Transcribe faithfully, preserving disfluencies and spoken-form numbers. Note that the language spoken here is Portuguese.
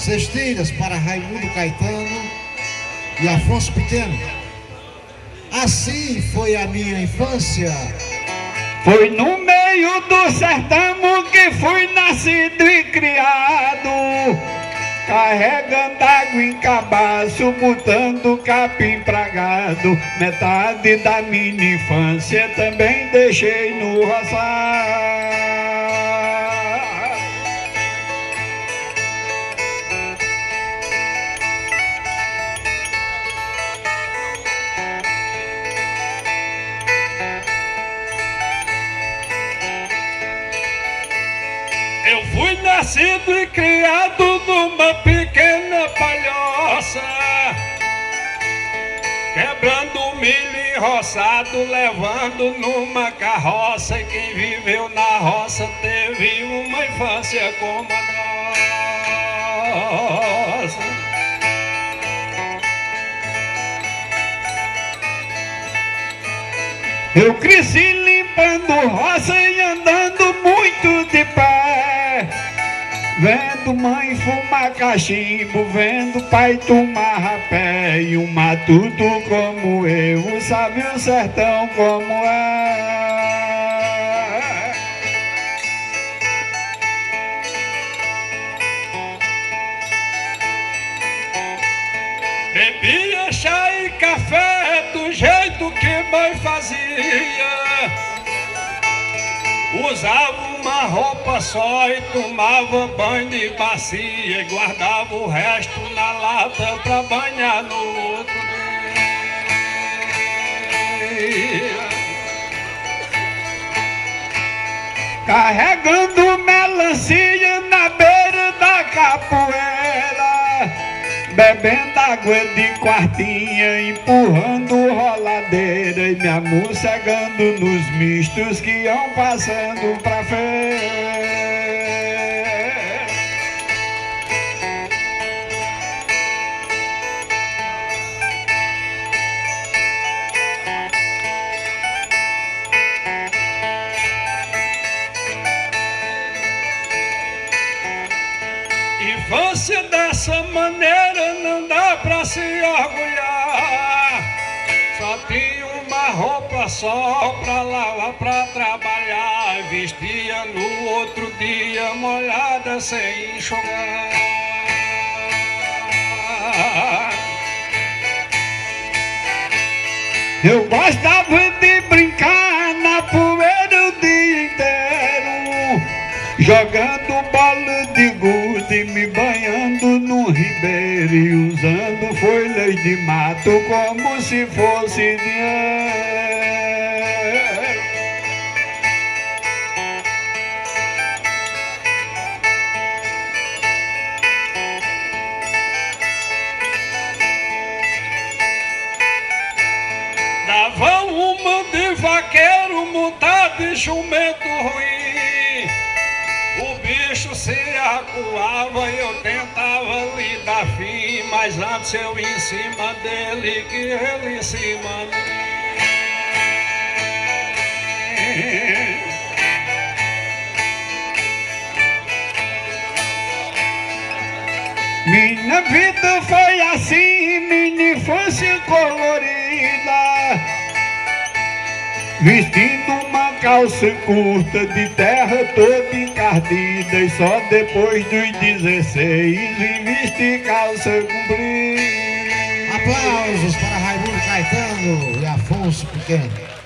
cestilhas para Raimundo Caetano e Afonso Pequeno. Assim foi a minha infância. Foi no meio do sertão que fui nascido e criado, carregando água em cabaço, botando capim pra gado. Metade da minha infância também deixei no roçado. Eu fui nascido e criado numa pequena palhoça, quebrando milho enroçado, levando numa carroça. E quem viveu na roça teve uma infância como a nossa. Eu cresci limpando roça e andando muito de pé, vendo mãe fumar cachimbo, vendo pai tomar rapé. E o matuto como eu sabe o sertão como é. Bebia chá e café do jeito que mãe fazia, usava uma roupa só e tomava banho de bacia, e guardava o resto na lata pra banhar no outro dia. Carregando melancia na beira da capoeira, bebendo água de quartinha, empurrando roladeira e me amossegando nos mistos que iam passando pra feira. Infância dessa maneira não dá pra se orgulhar. Só tinha uma roupa só pra lavar, pra trabalhar, e vestia no outro dia molhada sem enxugar. Eu gostava de brincar na poeira o dia inteiro, jogando bola de gude, me banhando no ribeiro e usando folhas de mato como se fosse dinheiro. Dava uma de vaqueiro montado em jumento ruim, o bicho se acuava e eu tentava lhe dar fim, mas antes eu em cima dele que ele em cima de mim. Minha vida foi assim, minha infância colorida, vestindo uma calça curta de terra toda encardida, e só depois dos dezesseis vim vestir calça comprida. Aplausos para Raimundo Caetano e Afonso Pequeno.